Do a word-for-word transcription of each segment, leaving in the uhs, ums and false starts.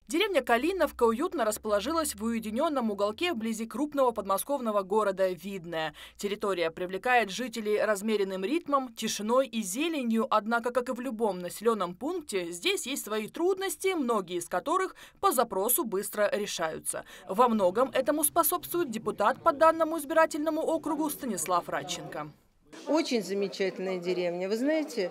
Деревня Калиновка уютно расположилась в уединенном уголке вблизи крупного подмосковного города Видное. Территория привлекает жителей размеренным ритмом, тишиной и зеленью, однако, как и в любом населенном пункте, здесь есть свои трудности, многие из которых по запросу быстро решаются. Во многом этому способствует депутат по данному избирательному округу Станислав Радченко. Очень замечательная деревня. Вы знаете,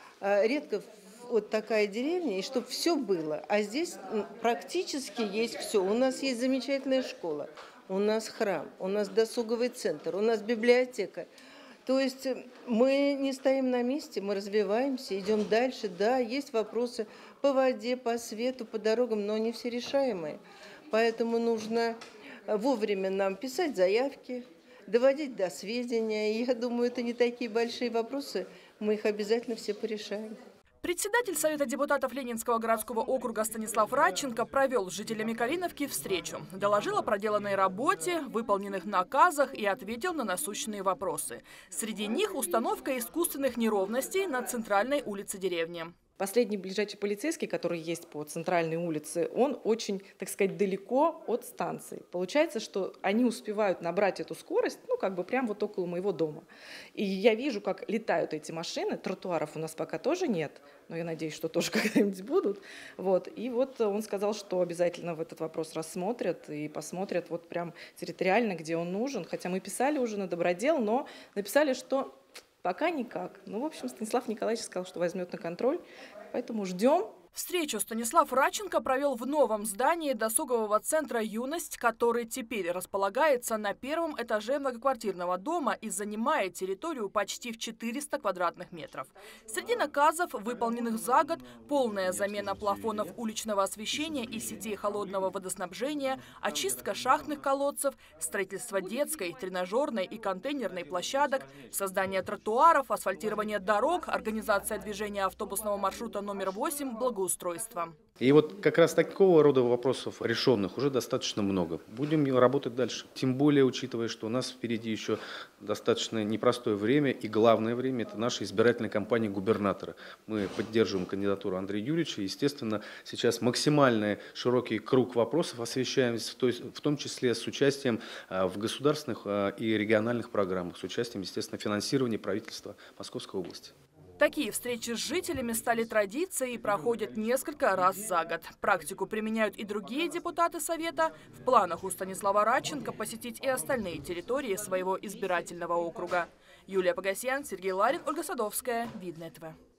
редко вот такая деревня, и чтобы все было. А здесь практически есть все. У нас есть замечательная школа, у нас храм, у нас досуговый центр, у нас библиотека. То есть мы не стоим на месте, мы развиваемся, идем дальше. Да, есть вопросы по воде, по свету, по дорогам, но они все решаемые. Поэтому нужно вовремя нам писать заявки, доводить до сведения. И я думаю, это не такие большие вопросы, мы их обязательно все порешаем. Председатель Совета депутатов Ленинского городского округа Станислав Радченко провел с жителями Калиновки встречу. Доложил о проделанной работе, выполненных наказах и ответил на насущные вопросы. Среди них установка искусственных неровностей на центральной улице деревни. Последний ближайший полицейский, который есть по центральной улице, он очень, так сказать, далеко от станции. Получается, что они успевают набрать эту скорость, ну, как бы прямо вот около моего дома. И я вижу, как летают эти машины. Тротуаров у нас пока тоже нет, но я надеюсь, что тоже когда-нибудь будут. Вот. И вот он сказал, что обязательно в этот вопрос рассмотрят и посмотрят вот прям территориально, где он нужен. Хотя мы писали уже на добродел, но написали, что пока никак. Ну, в общем, Станислав Николаевич сказал, что возьмет на контроль, поэтому ждем. Встречу Станислав Радченко провел в новом здании досугового центра «Юность», который теперь располагается на первом этаже многоквартирного дома и занимает территорию почти в четыреста квадратных метров. Среди наказов, выполненных за год, полная замена плафонов уличного освещения и сетей холодного водоснабжения, очистка шахтных колодцев, строительство детской, тренажерной и контейнерной площадок, создание тротуаров, асфальтирование дорог, организация движения автобусного маршрута номер восемь, благоустройство. Устройства. И вот как раз такого рода вопросов решенных уже достаточно много. Будем работать дальше. Тем более, учитывая, что у нас впереди еще достаточно непростое время. И главное время – это наша избирательная кампания губернатора. Мы поддерживаем кандидатуру Андрея Юрьевича. Естественно, сейчас максимально широкий круг вопросов освещаем, в том числе с участием в государственных и региональных программах, с участием, естественно, финансирования правительства Московской области. Такие встречи с жителями стали традицией и проходят несколько раз за год. Практику применяют и другие депутаты Совета. В планах у Станислава Радченко посетить и остальные территории своего избирательного округа. Юлия Погосян, Сергей Ларин, Ольга Садовская, Видное ТВ.